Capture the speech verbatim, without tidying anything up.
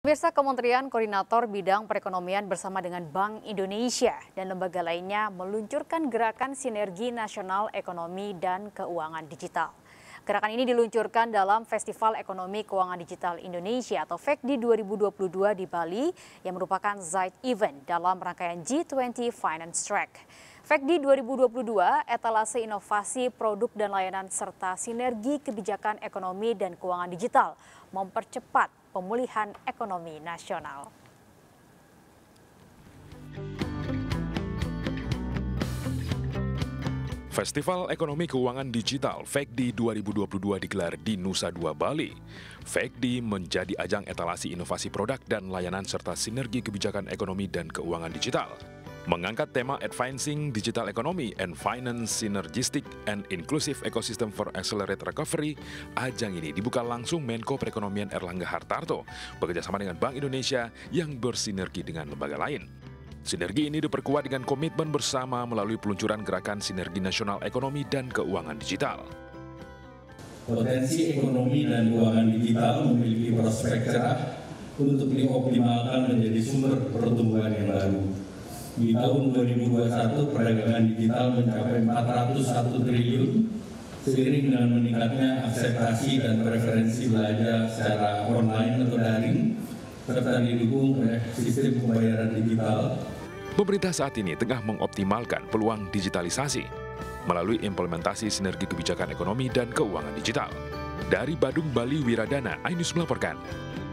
Pemirsa, Kementerian Koordinator Bidang Perekonomian bersama dengan Bank Indonesia dan lembaga lainnya meluncurkan Gerakan Sinergi Nasional Ekonomi dan Keuangan Digital. Gerakan ini diluncurkan dalam Festival Ekonomi Keuangan Digital Indonesia atau F E C D dua ribu dua puluh dua di Bali yang merupakan side event dalam rangkaian G dua puluh Finance Track. F E C D dua ribu dua puluh dua etalase inovasi produk dan layanan serta sinergi kebijakan ekonomi dan keuangan digital mempercepat pemulihan ekonomi nasional. Festival Ekonomi Keuangan Digital F E C D dua ribu dua puluh dua digelar di Nusa Dua, Bali. F E C D menjadi ajang etalasi inovasi produk dan layanan serta sinergi kebijakan ekonomi dan keuangan digital. Mengangkat tema Advancing Digital Economy and Finance Synergistic and Inclusive Ecosystem for Accelerated Recovery, ajang ini dibuka langsung Menko Perekonomian Erlangga Hartarto bekerjasama dengan Bank Indonesia yang bersinergi dengan lembaga lain. Sinergi ini diperkuat dengan komitmen bersama melalui peluncuran Gerakan Sinergi Nasional Ekonomi dan Keuangan Digital. Potensi ekonomi dan keuangan digital memiliki prospek cerah untuk dioptimalkan menjadi sumber pertumbuhan yang baru. Di tahun dua ribu dua puluh satu, perdagangan digital mencapai empat ratus satu triliun, seiring dengan meningkatnya akseptasi dan preferensi belajar secara online atau daring, serta didukung oleh sistem pembayaran digital. Pemerintah saat ini tengah mengoptimalkan peluang digitalisasi melalui implementasi sinergi kebijakan ekonomi dan keuangan digital. Dari Badung, Bali, Wiradana, iNews melaporkan.